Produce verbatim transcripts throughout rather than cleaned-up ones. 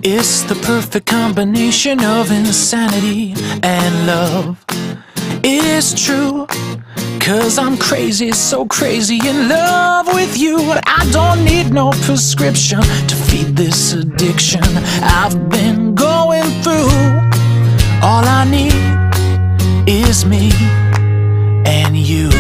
It's the perfect combination of insanity and love. It's true, 'cause I'm crazy, so crazy in love with you. I don't need no prescription to feed this addiction I've been going through. All I need is me and you.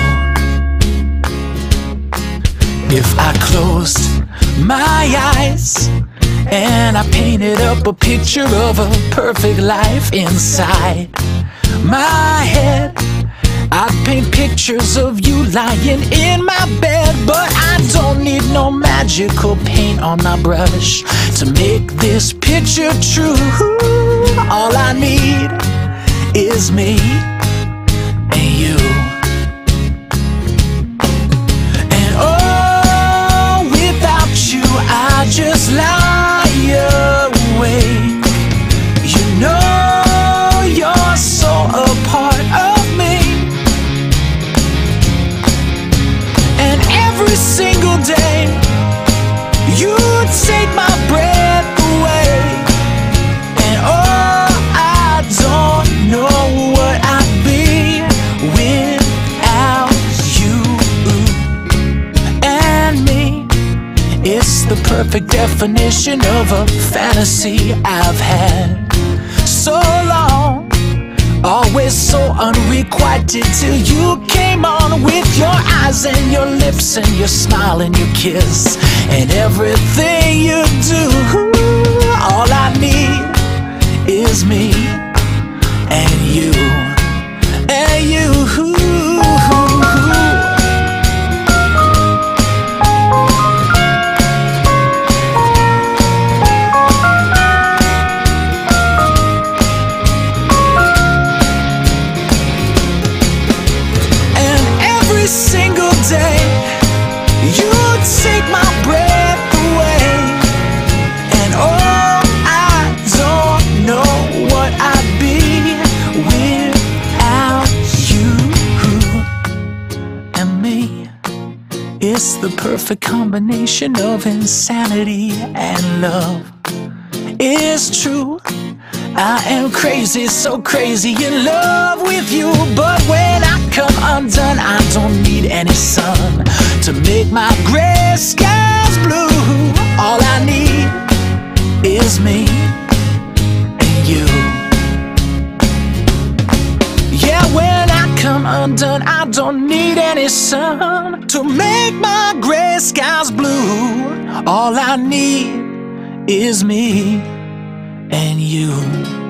If I closed my eyes and I painted up a picture of a perfect life inside my head, I'd paint pictures of you lying in my bed. But I don't need no magical paint on my brush to make this picture true. All I need is me and you. And oh, without you I just lie awake. You know you're so a part of me, and every single day you take my breath away. And oh, I don't know what I'd be without you and me. It's the perfect definition of a fantasy I've had so long, always so unrequited, till you came on with your eyes and your lips and your smile and your kiss and everything you do. All I need is me and you and you. Single day you take my breath away, and oh, I don't know what I'd be without you and me. It's the perfect combination of insanity and love. It's true, I am crazy, so crazy in love with you. But when I come undone, I don't need any sun to make my gray skies blue. All I need is me and you. Yeah, when I come undone, I don't need any sun to make my gray skies blue. All I need is me and you.